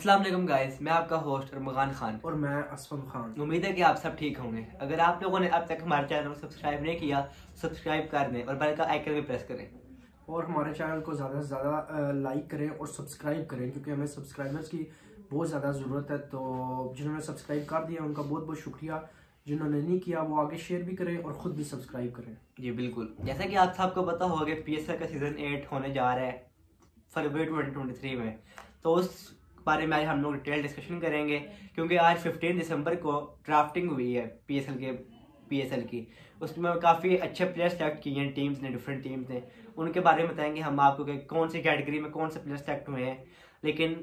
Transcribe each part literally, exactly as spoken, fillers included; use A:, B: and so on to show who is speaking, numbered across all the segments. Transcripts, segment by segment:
A: अस्सलाम वालेकुम गाइस, मैं आपका होस्ट अरमगान खान
B: और मैं असफम खान।
A: उम्मीद है कि आप सब ठीक होंगे। अगर आप लोगों ने अब तक हमारे चैनल को सब्सक्राइब नहीं किया, सब्सक्राइब कर दें और बेल का आइकन भी प्रेस करें
B: और हमारे चैनल को ज़्यादा से ज़्यादा लाइक करें और सब्सक्राइब करें, क्योंकि हमें सब्सक्राइबर्स की बहुत ज़्यादा ज़रूरत है। तो जिन्होंने सब्सक्राइब कर दिया उनका बहुत बहुत शुक्रिया, जिन्होंने नहीं किया वो आगे शेयर भी करें और ख़ुद भी सब्सक्राइब करें।
A: जी बिल्कुल, जैसा कि आप सबको पता होगा कि पी एस एल का सीज़न एट होने जा रहा है फरवरी ट्वेंटी ट्वेंटी थ्री में। तो उस बारे में आज हम लोग डिटेल डिस्कशन करेंगे, क्योंकि आज फिफ्टीन दिसंबर को ड्राफ्टिंग हुई है पी एस एल के पी एस एल की। उसमें काफ़ी अच्छे प्लेयर सेलेक्ट किए हैं टीम्स ने, डिफरेंट टीम्स ने। उनके बारे में बताएंगे हम आपको कि कौन सी कैटेगरी में कौन से प्लेयर सेलेक्ट हुए हैं। लेकिन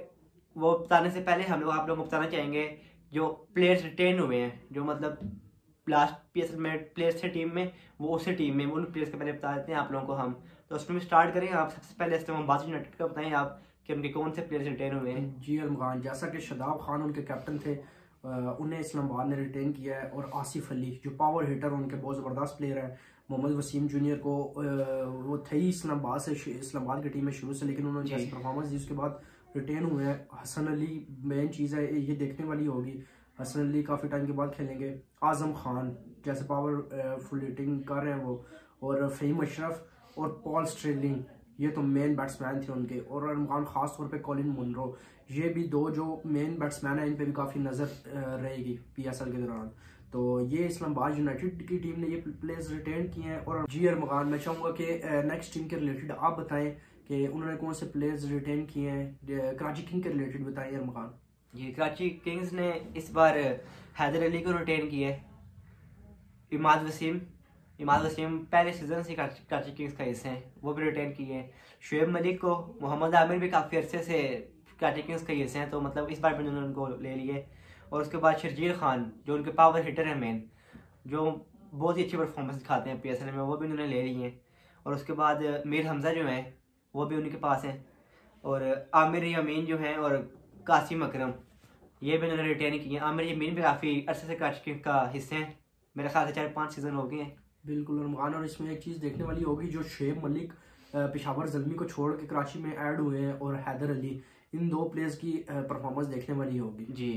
A: वो बताने से पहले हम लोग आप लोगों को बताना चाहेंगे जो प्लेयर्स रिटेन हुए हैं, जो मतलब लास्ट पी एस एल में प्लेयर्स थे टीम में, वो उसी टीम में उन प्लेयर्स के पहले बता देते हैं आप लोगों को हम। तो उसमें स्टार्ट करें आप सबसे पहले इस्लामाबाद यूनाइटेड का बताएं आप कि उनके कौन से प्लेयर्स रिटेन हुए हैं।
B: जी अरमगान, जैसा कि शादाब खान उनके कैप्टन थे, उन्हें इस्लामाबाद ने रिटेन किया है। और आसिफ अली जो पावर हिटर उनके बहुत ज़बरदस्त प्लेयर हैं। मोहम्मद वसीम जूनियर को वो थे ही इस्लामाबाद से इस्लामाबाद की टीम में शुरू से, लेकिन उन्होंने जैसे परफॉर्मेंस दी उसके बाद रिटेन हुए हैं। हसन अली मेन चीज़ है, ये देखने वाली होगी। हसन अली काफ़ी टाइम के बाद खेलेंगे। आज़म खान जैसे पावर फुल हिटिंग कर रहे हैं वो, और फ़हीम अशरफ और पॉल स्ट्रेलिंग, ये तो मेन बैट्समैन थे उनके। और इमरान खास तौर पे कॉलिन मुनरो, ये भी दो जो मेन बैट्समैन हैं, इन पे भी काफ़ी नज़र रहेगी पीएसएल के दौरान। तो ये इस्लामाबाद यूनाइटेड की टीम ने ये प्लेयर्स रिटेन किए हैं। और जी अरमगान, मैं चाहूँगा कि नेक्स्ट टीम के रिलेटेड आप बताएं कि उन्होंने कौन से प्लेयर्स रिटेन किए हैं। कराची किंग के रिलेटेड बताइए अरमगान।
A: ये कराची किंग्स ने इस बार हैदर अली को रिटेन किया है। इमाद वसीम इमाद वसीम पहले सीजन से कराची किंग्स का हिस्सा हैं, वो भी रिटेन किए हैं। शुएब मलिक को मोहम्मद आमिर भी काफ़ी अरसे से कराची किंग्स का हिस्से हैं, तो मतलब इस बार भी उन्होंने उनको ले लिए। और उसके बाद शर्जील खान जो उनके पावर हिटर हैं मेन, जो बहुत ही अच्छी परफॉर्मेंस दिखाते हैं पी एस एल में, वो भी उन्होंने ले लिए हैं। और उसके बाद मीर हमजा जो हैं वो भी उनके पास हैं। और आमिर यमीन जो हैं और कासिम अकरम, ये भी उन्होंने रिटेन किए हैं। आमिर यमीन भी काफ़ी अरसे से कराची किंग्स का हिस्से हैं, मेरे ख्याल से चार पाँच सीजन हो गए हैं।
B: बिल्कुल अरमान, और इसमें एक चीज़ देखने वाली होगी, जो शुएब मलिक पेशावर ज़ल्मी को छोड़ के कराची में ऐड हुए हैं, और हैदर अली, इन दो प्लेयर्स की परफॉर्मेंस देखने वाली होगी।
A: जी,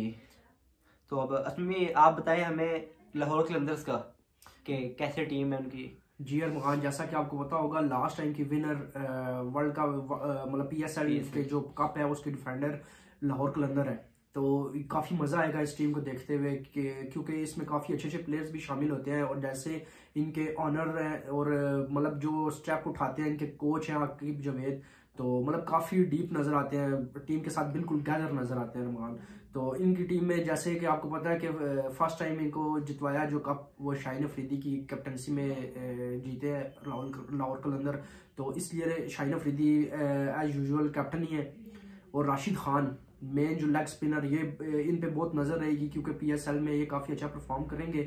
A: तो अब असमी आप बताएं हमें लाहौर कलंदर्स का कि कैसे टीम है उनकी।
B: जी अरमान, जैसा कि आपको पता होगा लास्ट टाइम की विनर वर्ल्ड का मतलब पीएसएल के जो कप है उसके डिफेंडर लाहौर कलंदर है। तो काफ़ी मज़ा आएगा इस टीम को देखते हुए कि क्योंकि इसमें काफ़ी अच्छे अच्छे प्लेयर्स भी शामिल होते हैं। और जैसे इनके ऑनर हैं और मतलब जो स्टेप उठाते हैं इनके कोच हैं आकिब जावेद, तो मतलब काफ़ी डीप नज़र आते हैं, टीम के साथ बिल्कुल गैदर नज़र आते हैं रमजान। तो इनकी टीम में जैसे कि आपको पता है कि फर्स्ट टाइम इनको जितवाया जो कप वो शाहीन अफरीदी की कैप्टनसी में जीते हैं लाहौर लाहौर कलंदर। तो इसलिए Shaheen Afridi as usual captain ही है। और राशिद खान मेन जो लेग स्पिनर, ये इन पे बहुत नज़र रहेगी क्योंकि पीएसएल में ये काफ़ी अच्छा परफॉर्म करेंगे।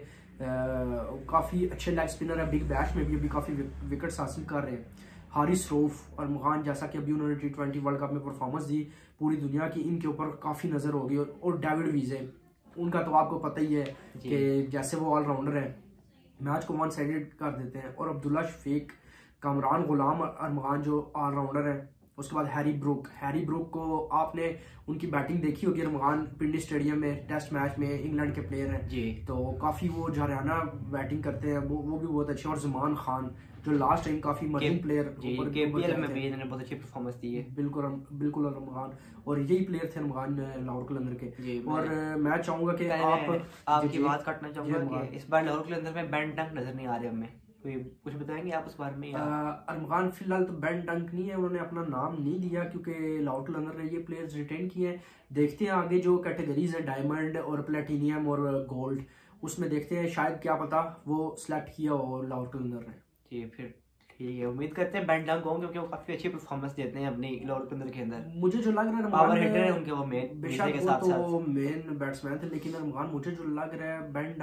B: काफ़ी अच्छे लेग स्पिनर है, बिग बैश में भी अभी काफ़ी विकेट्स हासिल कर रहे हैं। हारिस रऊफ और मुगान, जैसा कि अभी उन्होंने टी ट्वेंटी वर्ल्ड कप में परफॉर्मेंस दी पूरी दुनिया की, इनके ऊपर काफ़ी नज़र होगी। और डेविड वीजे, उनका तो आपको पता ही है कि जैसे वो ऑलराउंडर है, मैच को वन साइडेड कर देते हैं। और अब्दुल्ला शफीक, कामरान गुलाम अरमगान जो ऑलराउंडर है। उसके बाद हैरी ब्रूक हैरी ब्रूक को आपने उनकी बैटिंग देखी होगी रमगान, पिंडी स्टेडियम में टेस्ट मैच में इंग्लैंड के प्लेयर हैं जी। तो काफ़ी वो झरियाना बैटिंग करते हैं, वो वो भी बहुत अच्छे। और ज़मान खान जो लास्ट टाइम काफ़ी मर्जिंग प्लेयर
A: केपीएल में भी इन्होंने बहुत अच्छी परफॉर्मेंस दी है।
B: बिल्कुल बिल्कुल रमगान, और यही प्लेयर थे रमगान लाहौर कलंदर के। और मैं चाहूँगा कि आप
A: आपकी बात काटना चाहूँगा कि इस बार लाहौर कलंदर में बैन डंक नजर नहीं आ रहे हमें, कुछ बताएंगे आप उस बारे में?
B: अरमगान फिलहाल तो बैन डंक नहीं है, उन्होंने अपना नाम नहीं दिया क्योंकि लाहौर कलंदर ने ये प्लेयर्स रिटेन किए हैं। देखते हैं आगे जो कैटेगरीज है डायमंड और प्लेटिनियम और गोल्ड, उसमें देखते हैं, शायद क्या पता वो सिलेक्ट किया हो लाहौर कलंदर ने।
A: जी फिर ठीक है, उम्मीद करते हैं बैन डंक होंगे क्योंकि वो काफी अच्छी परफॉर्मेंस देते हैं अपनी लाहौर कलंदर के अंदर।
B: मुझे जो लग रहा है
A: पावर हिटर है उनके, वो मेन
B: बेशक के साथ वो तो मेन बैट्समैन थे, लेकिन रमगान मुझे जो लग रहा है बैन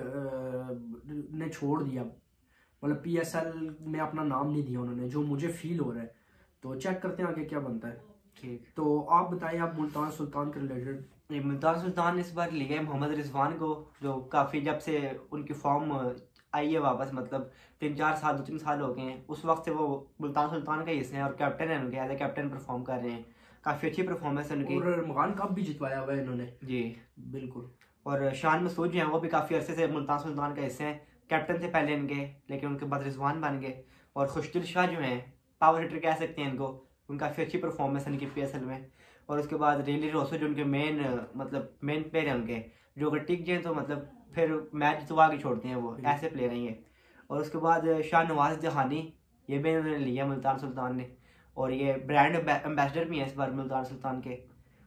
B: डंक ने छोड़ दिया, मतलब पीएसएल में अपना नाम नहीं दिया उन्होंने, जो मुझे फील हो रहा है। तो चेक करते हैं आगे क्या बनता है।
A: ठीक,
B: तो आप बताएं आप मुल्तान सुल्तान के रिलेटेड।
A: मुल्तान सुल्तान इस बार लिए मोहम्मद रिजवान को, जो काफ़ी जब से उनकी फॉर्म आई है वापस, मतलब तीन चार साल दो तीन साल हो गए हैं, उस वक्त से वो मुल्तान सुल्तान का हिस्से हैं और कैप्टन है उनके, एज ए कैप्टन परफॉर्म कर रहे हैं। काफ़ी अच्छी परफॉर्मेंस है उनकी।
B: और अरमगान कप भी जितवाया हुआ है इन्होंने।
A: जी
B: बिल्कुल।
A: और शान मसूद जो है वो भी काफ़ी अरसे से मुल्तान सुल्तान का हिस्से हैं, कैप्टन थे पहले इनके, लेकिन उनके बाद रिजवान बन गए। और खुशदिल शाह जो हैं पावर हिटर कह सकते हैं इनको, उनकी काफ़ी अच्छी परफॉर्मेंस है इनकी पी एस एल में। और उसके बाद रेली रोसो जो उनके मेन मतलब मेन प्लेयर हैं उनके, जो अगर टिक जाए तो मतलब फिर मैच जितवा के छोड़ते हैं, वो ऐसे प्लेयर हैं ये। और उसके बाद शाहनवाज जहानी, ये भी इन्होंने लिया मुल्तान सुल्तान ने, और ये ब्रांड एम्बेसडर भी हैं इस बार मुल्तान सुल्तान के।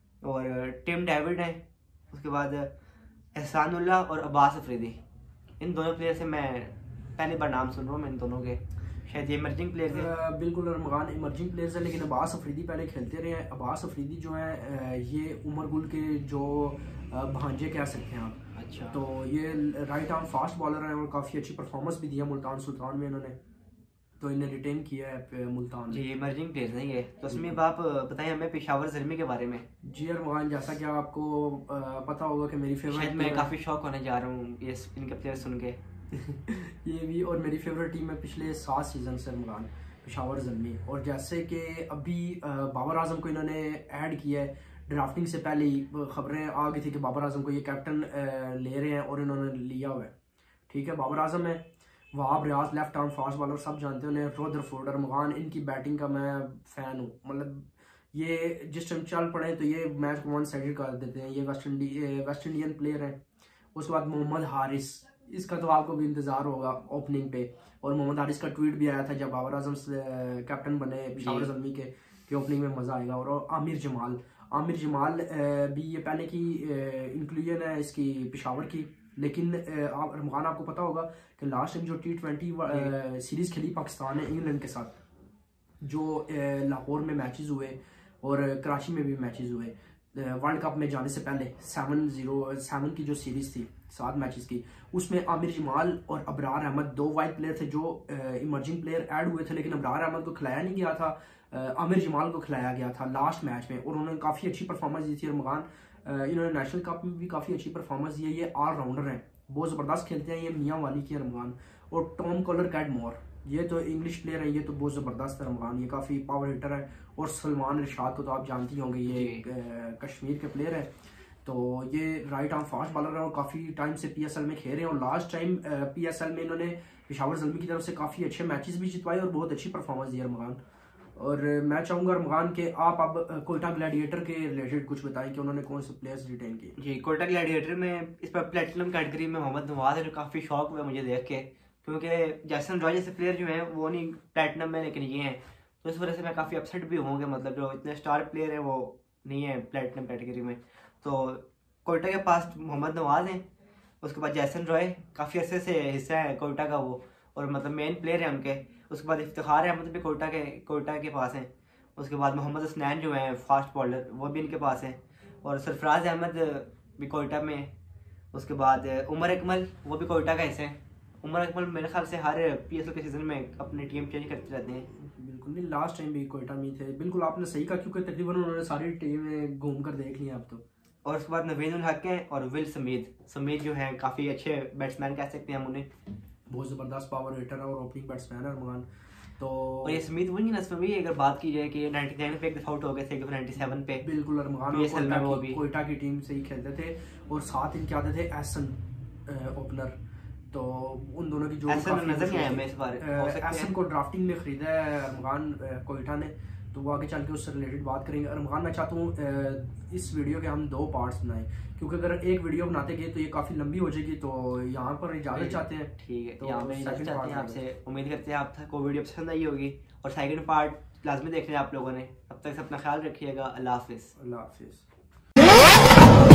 A: और टिम डेविड हैं। उसके बाद एहसानुल्लाह और अब्बास अफरीदी, इन दोनों प्लेयर से मैं पहली बार नाम सुन रहा हूँ मैं इन दोनों के, शायद ये इमर्जिंग प्लेयर्स हैं।
B: बिल्कुल अरमगान इमर्जिंग प्लेयर्स है, लेकिन अब्बास अफरीदी पहले खेलते रहे हैं। अब्बास अफरीदी जो है ये उमर गुल के जो भांजे कह सकते हैं आप।
A: अच्छा।
B: तो ये राइट आर्म फास्ट बॉलर हैं और काफ़ी अच्छी परफॉर्मेंस भी दिया मुल्तान सुल्तान में इन्होंने, तो इन्हें रिटेन किया है मुल्तान
A: जी। इमर्जिंग प्लेयर्स हैं ये। तो उसमें आप बताएं हमें पेशावर ज़ल्मी के बारे में।
B: जी अरमगान, जैसा कि आपको पता होगा कि मेरी फेवरेट,
A: मैं काफ़ी शौक होने जा रहा हूँ ये इनके प्लेयर सुन के
B: ये भी, और मेरी फेवरेट टीम है पिछले सात सीजन से अरमगान, पेशावर ज़ल्मी। और जैसे कि अभी बाबर आजम को इन्होंने ऐड किया है, ड्राफ्टिंग से पहले ही खबरें आ गई थी कि बाबर आजम को ये कैप्टन ले रहे हैं और इन्होंने लिया हुआ है। ठीक है, बाबर आजम है, Wahab Riaz left arm fast bowler, सब जानते हैं उन्हें। रदरफोर्ड, अरमगान, इनकी बैटिंग का मैं फ़ैन हूँ। मतलब ये जिस टाइम चल पड़े तो ये मैच को वन साइडेड कर देते हैं। ये वेस्ट इंडी वेस्ट इंडियन प्लेयर हैं। उसके बाद मोहम्मद हारिस, इसका तो आपको भी इंतज़ार होगा ओपनिंग पे। और मोहम्मद हारिस का ट्वीट भी आया था जब बाबर आजम कैप्टन बने पेशावर ज़ल्मी के, कि ओपनिंग में मज़ा आएगा। और आमिर जमाल, आमिर जमाल भी ये पहले की इंक्लूजन है इसकी पेशावर की, लेकिन आप अरमगान आपको पता होगा कि लास्ट टाइम जो टी ट्वेंटी सीरीज़ खेली पाकिस्तान ने इंग्लैंड के साथ, जो लाहौर में मैचेस हुए और कराची में भी मैचेस हुए वर्ल्ड कप में जाने से पहले, सेवन जीरो सेवन की जो सीरीज़ थी सात मैचेस की, उसमें आमिर जमाल और अबरार अहमद दो वाइट प्लेयर थे जो इमर्जिंग प्लेयर ऐड हुए थे, लेकिन अबरार अहमद को खिलाया नहीं गया था, आमिर जमाल को खिलाया गया था लास्ट मैच में, और उन्होंने काफ़ी अच्छी परफॉर्मेंस दी थी। अरमगान इन्होंने नेशनल कप में भी काफ़ी अच्छी परफॉर्मेंस दी है। ये ऑलराउंडर हैं, बहुत ज़बरदस्त खेलते हैं ये मियाँ वाली की अरमगान। और टॉम कॉलर कैडमोर, ये तो इंग्लिश प्लेयर है, ये तो बहुत ज़बरदस्त है अरमगान, ये काफ़ी पावर हिटर है। और सलमान इरशाद को तो आप जानती होंगे, ये कश्मीर के प्लेयर है, तो ये राइट आर्म फास्ट बॉलर है और काफ़ी टाइम से पीएसएल में खेल रहे हैं। और लास्ट टाइम पीएसएल में इन्होंने पेशावर ज़ल्मी की तरफ से काफ़ी अच्छे मैचेस भी जितवाए और बहुत अच्छी परफॉर्मेंस दी अरमगान। और मैं चाहूँगा अरमगान के आप अब कोयटा ग्लैडिएटर के रिलेटेड कुछ बताएं कि उन्होंने कौन से प्लेयर्स रिटेन किए।
A: जी, कोयटा ग्लैडिएटर में इस पर प्लेटिनम कैटेगरी में मोहम्मद नवाज है, जो काफ़ी शौक हुआ मुझे देख के, क्योंकि जैसन रॉय जैसे प्लेयर जो हैं वो नहीं प्लेटिनम में, लेकिन ये हैं, तो इस वजह से मैं काफ़ी अपसेट भी होंगे, मतलब जो इतने स्टार प्लेयर हैं वो नहीं है प्लेटिनम कैटेगरी में। तो कोयटा के पास मोहम्मद नवाज हैं, उसके बाद जैसन रॉय काफ़ी अर्से से हिस्सा है कोयटा का वो, और मतलब मेन प्लेयर है उनके। उसके बाद इफ्तिखार अहमद भी कोयटा के कोयटा के पास हैं। उसके बाद मोहम्मद हसनैन जो है फास्ट बॉलर, वो भी इनके पास हैं। और सरफराज अहमद भी कोयटा में। उसके बाद उमर अकमल, वो भी कोयटा का हिस्सा है। उमर अकमल मेरे ख्याल से हर पीएसएल के सीजन में अपनी टीम चेंज करते रहते हैं।
B: बिल्कुल नहीं, लास्ट टाइम भी कोयटा में थे। बिल्कुल आपने सही कहा, क्योंकि तकरीबन उन्होंने सारी टीमें घूम कर देख लिया अब तो।
A: और उसके बाद नवीन उल हक हैं और विल समीद। समीद जो है काफ़ी अच्छे बैट्समैन कह सकते हैं हम उन्हें,
B: बहुत ज़बरदस्त पावर हिटर है और ओपनिंग बैट्समैन है अरमगान। तो
A: और ये समीद वही ना, इसमें भी अगर बात की जाए कि निन्यानवे पे एक दफा आउट हो गए थे, एक दफा सत्तानवे पे।
B: बिल्कुल अरमगान कोयटा, वो भी कोयटा की टीम से ही खेलते थे। और साथ इनके आते थे एहसन ओपनर, तो उन दोनों की जो
A: नजर नहीं आया हमें इस बार।
B: एहसन को ड्राफ्टिंग में खरीदा है अरमगान कोयटा ने, तो वो आगे चल के उससे रिलेटेड बात करेंगे। अरमगान मैं चाहता हूँ इस वीडियो के हम दो पार्ट्स बनाएं, क्योंकि अगर एक वीडियो बनाते गए तो ये काफ़ी लंबी हो जाएगी, तो यहाँ पर इजाज़त चाहते हैं।
A: ठीक है,
B: तो
A: यहाँ पे इजाज़त चाहते हैं आपसे। उम्मीद करते हैं आपको वीडियो पसंद आई होगी, और सेकंड पार्ट लाजमी देख लें आप लोगों ने। अब तक से अपना ख्याल रखिएगा। अल्लाह हाफिज़।
B: अल्लाह हाफिज़।